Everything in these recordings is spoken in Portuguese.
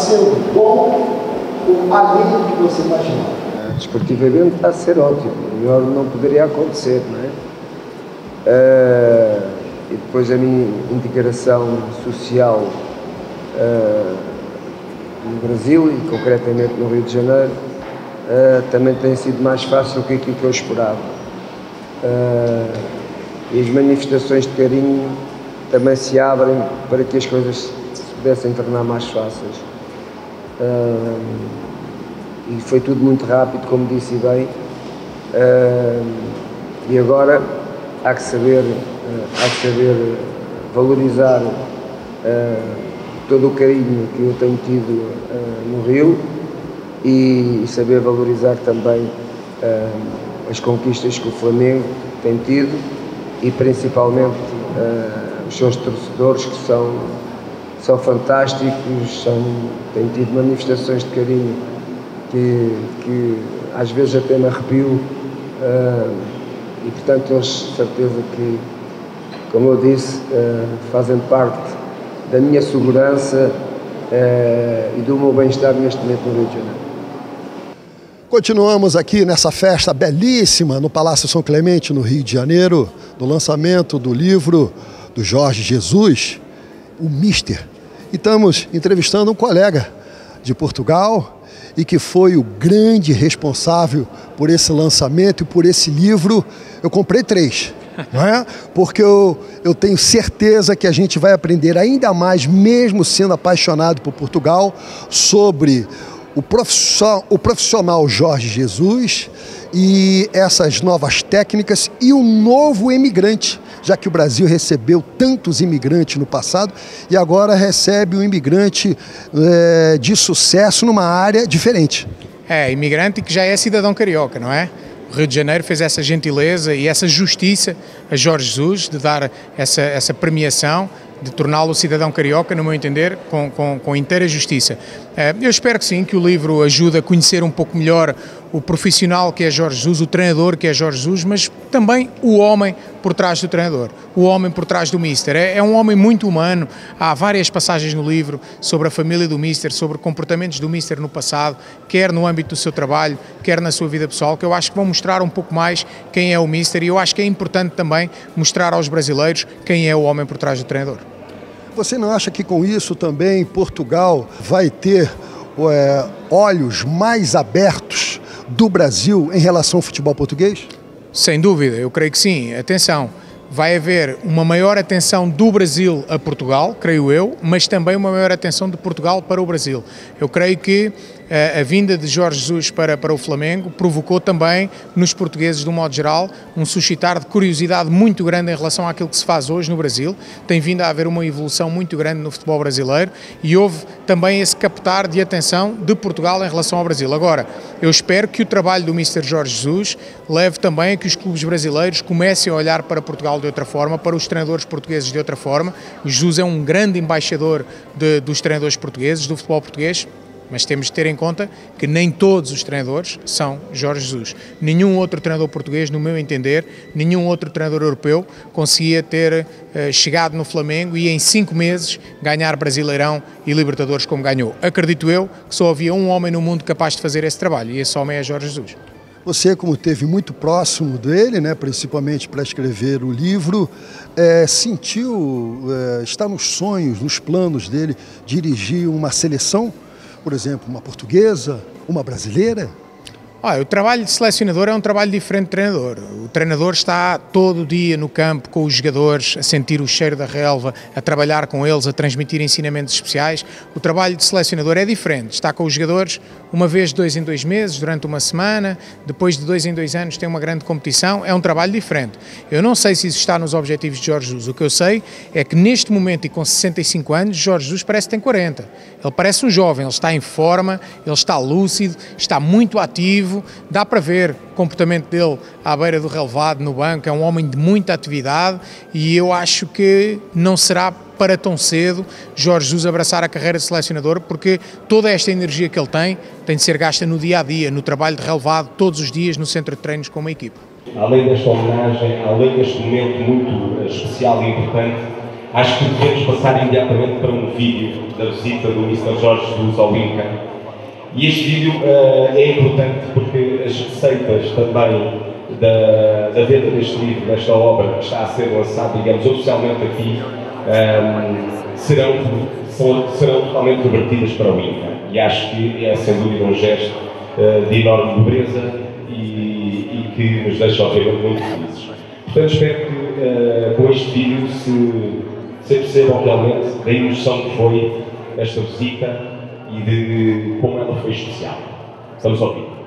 sendo bom ou além do que você imaginava? Desportivamente está a ser ótimo, melhor não poderia acontecer, não é? E depois a minha integração social no Brasil e concretamente no Rio de Janeiro também tem sido mais fácil do que aquilo que eu esperava. E as manifestações de carinho também se abrem para que as coisas se pudessem tornar mais fáceis. E foi tudo muito rápido, como disse bem, e agora há que saber valorizar todo o carinho que eu tenho tido no Rio e saber valorizar também as conquistas que o Flamengo tem tido e principalmente os seus torcedores, que são fantásticos, têm tido manifestações de carinho que às vezes até me arrepio, e portanto eles, de certeza que, como eu disse, fazem parte da minha segurança e do meu bem-estar neste momento no Rio de Janeiro. Continuamos aqui nessa festa belíssima no Palácio São Clemente, no Rio de Janeiro, do lançamento do livro do Jorge Jesus, o Mister. E estamos entrevistando um colega de Portugal e que foi o grande responsável por esse lançamento e por esse livro. Eu comprei 3, não é? Porque eu tenho certeza que a gente vai aprender ainda mais, mesmo sendo apaixonado por Portugal, sobre o profissional Jorge Jesus e essas novas técnicas e o novo imigrante, já que o Brasil recebeu tantos imigrantes no passado e agora recebe um imigrante de sucesso numa área diferente. Imigrante que já é cidadão carioca, não é? O Rio de Janeiro fez essa gentileza e essa justiça a Jorge Jesus de dar essa premiação, de torná-lo cidadão carioca, no meu entender, com inteira justiça. Eu espero que sim, que o livro ajude a conhecer um pouco melhor o profissional que é Jorge Jesus, o treinador que é Jorge Jesus, mas também o homem por trás do treinador, o homem por trás do Mister. É um homem muito humano. Há várias passagens no livro sobre a família do Mister, sobre comportamentos do Mister no passado, quer no âmbito do seu trabalho, quer na sua vida pessoal, que eu acho que vão mostrar um pouco mais quem é o Mister, e eu acho que é importante também mostrar aos brasileiros quem é o homem por trás do treinador. Você não acha que com isso também Portugal vai ter olhos mais abertos do Brasil em relação ao futebol português? Sem dúvida, eu creio que sim. Atenção, vai haver uma maior atenção do Brasil a Portugal, creio eu, mas também uma maior atenção de Portugal para o Brasil. Eu creio que a vinda de Jorge Jesus para o Flamengo provocou também nos portugueses, de um modo geral, um suscitar de curiosidade muito grande em relação àquilo que se faz hoje no Brasil. Tem vindo a haver uma evolução muito grande no futebol brasileiro e houve também esse captar de atenção de Portugal em relação ao Brasil. Agora, eu espero que o trabalho do Mister Jorge Jesus leve também a que os clubes brasileiros comecem a olhar para Portugal de outra forma, para os treinadores portugueses de outra forma. O Jesus é um grande embaixador dos treinadores portugueses, do futebol português, mas temos de ter em conta que nem todos os treinadores são Jorge Jesus. Nenhum outro treinador português, no meu entender, nenhum outro treinador europeu conseguia ter chegado no Flamengo e em 5 meses ganhar Brasileirão e Libertadores como ganhou. Acredito eu que só havia um homem no mundo capaz de fazer esse trabalho, e esse homem é Jorge Jesus. Você, como esteve muito próximo dele, né, principalmente para escrever o livro, sentiu, está nos sonhos, nos planos dele, dirigir uma seleção? Por exemplo, uma portuguesa, uma brasileira? O trabalho de selecionador é um trabalho diferente de treinador. O treinador está todo dia no campo com os jogadores, a sentir o cheiro da relva, a trabalhar com eles, a transmitir ensinamentos especiais. O trabalho de selecionador é diferente. Está com os jogadores uma vez de 2 em 2 meses, durante uma semana, depois de 2 em 2 anos tem uma grande competição. É um trabalho diferente. Eu não sei se isso está nos objetivos de Jorge Jesus. O que eu sei é que neste momento e com 65 anos, Jorge Jesus parece que tem 40. Ele parece um jovem, ele está em forma, ele está lúcido, está muito ativo. Dá para ver o comportamento dele à beira do relvado, no banco. É um homem de muita atividade e eu acho que não será para tão cedo Jorge Jesus abraçar a carreira de selecionador, porque toda esta energia que ele tem de ser gasta no dia-a-dia, no trabalho de relvado, todos os dias no centro de treinos com uma equipa. Além desta homenagem, além deste momento muito especial e importante, Acho que devemos passar imediatamente para um vídeo da visita do Mr. Jorge Jesus ao INCA. E este vídeo é importante porque as receitas também da venda deste livro, desta obra que está a ser lançada, digamos, oficialmente aqui, serão totalmente revertidas para o INCA. E acho que é, sem dúvida, um gesto de enorme nobreza e que nos deixa, obviamente, muito felizes. Portanto, espero que com este vídeo se percebam realmente da emoção que foi esta visita e de como ela foi especial. Estamos ao vídeo.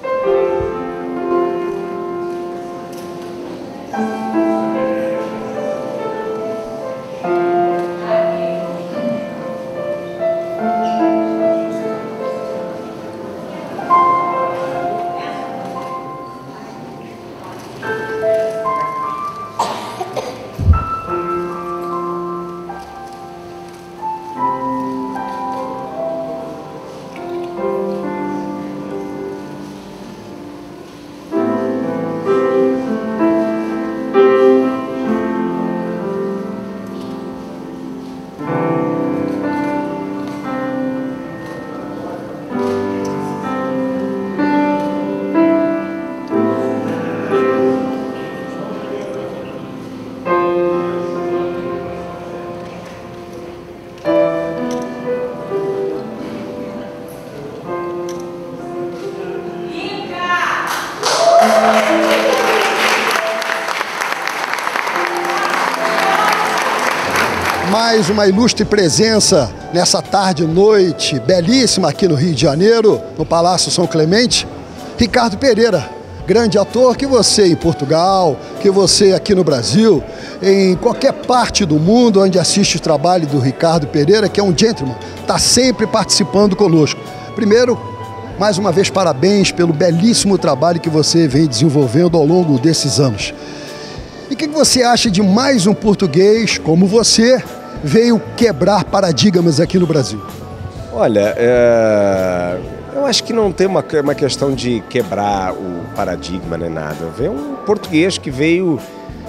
Mais uma ilustre presença nessa tarde e noite belíssima aqui no Rio de Janeiro, no Palácio São Clemente, Ricardo Pereira, grande ator que você em Portugal, que você aqui no Brasil, em qualquer parte do mundo onde assiste o trabalho do Ricardo Pereira, que é um gentleman, está sempre participando conosco. Primeiro, mais uma vez, parabéns pelo belíssimo trabalho que você vem desenvolvendo ao longo desses anos. E o que você acha de mais um português como você veio quebrar paradigmas aqui no Brasil? Olha, eu acho que não tem uma questão de quebrar o paradigma nem nada. Veio um português que veio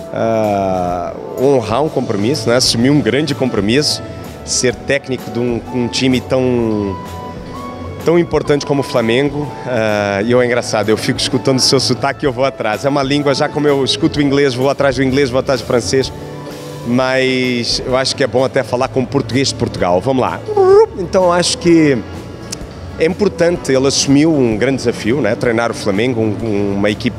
honrar um compromisso, né? Assumir um grande compromisso, ser técnico de um time tão importante como o Flamengo. E é engraçado, eu fico escutando o seu sotaque e eu vou atrás. É uma língua, já como eu escuto o inglês, vou atrás do inglês, vou atrás do francês. Mas eu acho que é bom até falar com o português de Portugal. Vamos lá. Então acho que é importante, ele assumiu um grande desafio, né? Treinar o Flamengo, uma equipe,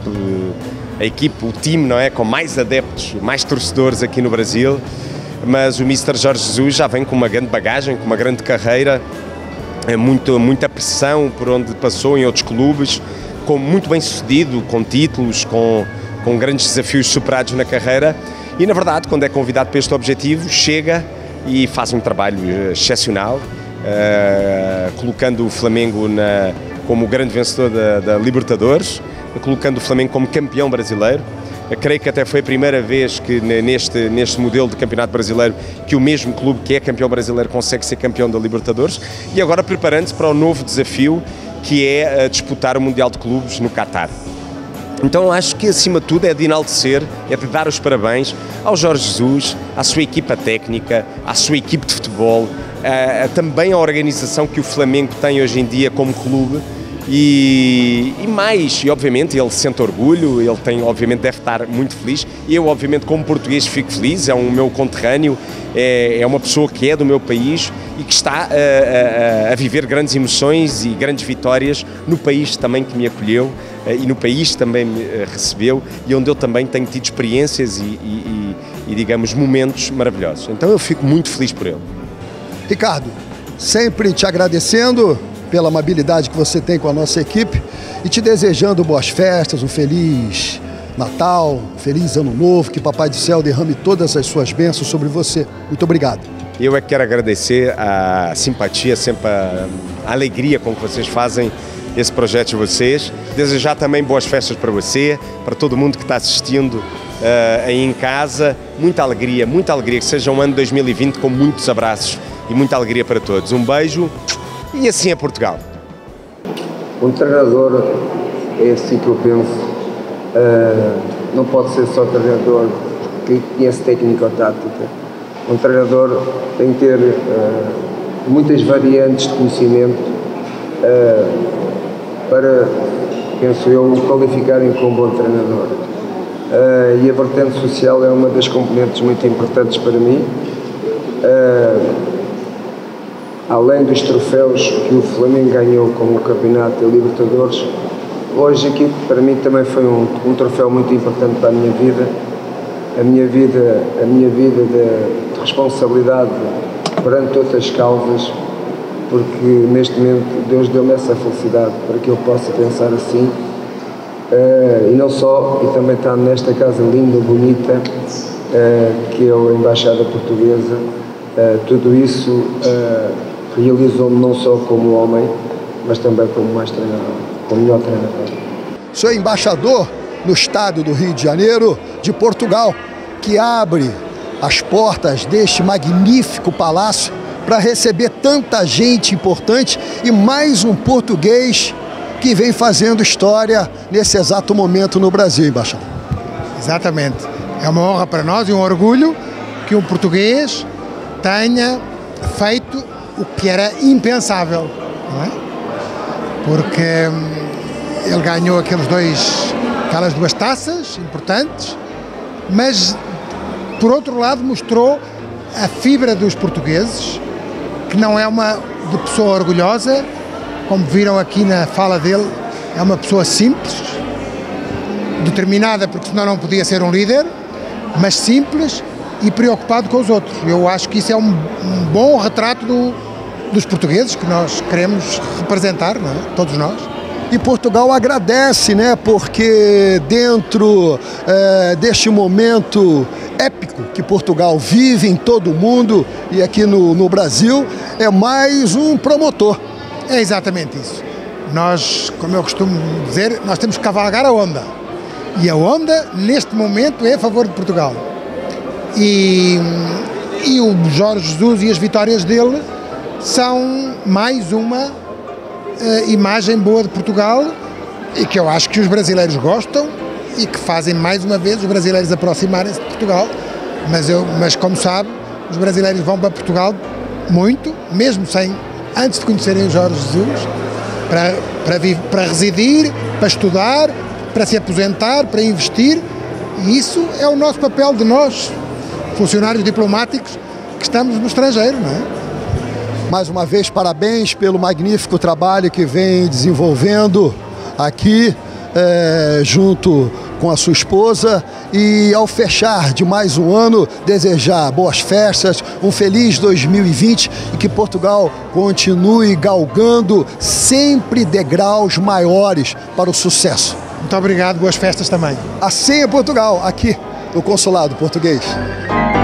o time, não é? Com mais adeptos, mais torcedores aqui no Brasil. Mas o Mr. Jorge Jesus já vem com uma grande bagagem, com uma grande carreira, muita pressão por onde passou em outros clubes, muito bem sucedido, com títulos, com grandes desafios superados na carreira. E, na verdade, quando é convidado para este objetivo, chega e faz um trabalho excepcional, colocando o Flamengo como o grande vencedor da Libertadores, colocando o Flamengo como campeão brasileiro. Creio que até foi a primeira vez que neste modelo de campeonato brasileiro que o mesmo clube que é campeão brasileiro consegue ser campeão da Libertadores, e agora preparando-se para o novo desafio que é disputar o Mundial de Clubes no Qatar. Então acho que acima de tudo é de enaltecer, é de dar os parabéns ao Jorge Jesus, à sua equipa técnica, à sua equipe de futebol, também à organização que o Flamengo tem hoje em dia como clube. E obviamente ele sente orgulho, ele obviamente deve estar muito feliz. Eu obviamente como português fico feliz, é um meu conterrâneo, é uma pessoa que é do meu país e que está a viver grandes emoções e grandes vitórias no país também que me acolheu e no país também me recebeu e onde eu também tenho tido experiências e digamos momentos maravilhosos. Então eu fico muito feliz por ele. Ricardo, sempre te agradecendo pela amabilidade que você tem com a nossa equipe e te desejando boas festas, um feliz Natal, um feliz Ano Novo, que Papai do Céu derrame todas as suas bênçãos sobre você. Muito obrigado. Eu é que quero agradecer a simpatia, sempre a alegria com que vocês fazem esse projeto de vocês. Desejar também boas festas para você, para todo mundo que está assistindo aí em casa. Muita alegria, que seja um ano 2020 com muitos abraços e muita alegria para todos. Um beijo. E assim é Portugal. Um treinador, é assim que eu penso, não pode ser só treinador que conhece técnica ou tática. Um treinador tem que ter muitas variantes de conhecimento para, penso eu, o qualificarem como bom treinador. E a vertente social é uma das componentes muito importantes para mim. Além dos troféus que o Flamengo ganhou como o Campeonato e Libertadores, hoje aqui para mim também foi um troféu muito importante para a minha vida. A minha vida de responsabilidade perante outras causas, porque neste momento Deus deu-me essa felicidade para que eu possa pensar assim, e não só, e também estar nesta casa linda, bonita, que é a Embaixada Portuguesa. Tudo isso realizou-me não só como homem, mas também como mais treinador, como melhor treinador. Sou embaixador no estado do Rio de Janeiro, de Portugal, que abre as portas deste magnífico palácio para receber tanta gente importante e mais um português que vem fazendo história nesse exato momento no Brasil, embaixador. Exatamente. É uma honra para nós e um orgulho que um português tenha feito o que era impensável, não é? Porque ele ganhou aquelas duas taças importantes, mas por outro lado mostrou a fibra dos portugueses, que não é uma de pessoa orgulhosa, como viram aqui na fala dele, é uma pessoa simples, determinada, porque senão não podia ser um líder, mas simples e preocupado com os outros. Eu acho que isso é um bom retrato dos portugueses que nós queremos representar, não é? Todos nós. E Portugal agradece, né? Porque dentro deste momento épico que Portugal vive em todo o mundo e aqui no Brasil, é mais um promotor. É exatamente isso. Nós, como eu costumo dizer, nós temos que cavalgar a onda. E a onda, neste momento, é a favor de Portugal. E o Jorge Jesus e as vitórias dele são mais uma imagem boa de Portugal e que eu acho que os brasileiros gostam e que fazem mais uma vez os brasileiros aproximarem-se de Portugal, mas como sabe, os brasileiros vão para Portugal muito, mesmo antes de conhecerem o Jorge Jesus, para residir, para estudar, para se aposentar, para investir, e isso é o nosso papel de nós, funcionários diplomáticos que estamos no estrangeiro, não é? Mais uma vez, parabéns pelo magnífico trabalho que vem desenvolvendo aqui, junto com a sua esposa. E ao fechar de mais um ano, desejar boas festas, um feliz 2020 e que Portugal continue galgando sempre degraus maiores para o sucesso. Muito obrigado, boas festas também. Assim é Portugal, aqui no Consulado Português.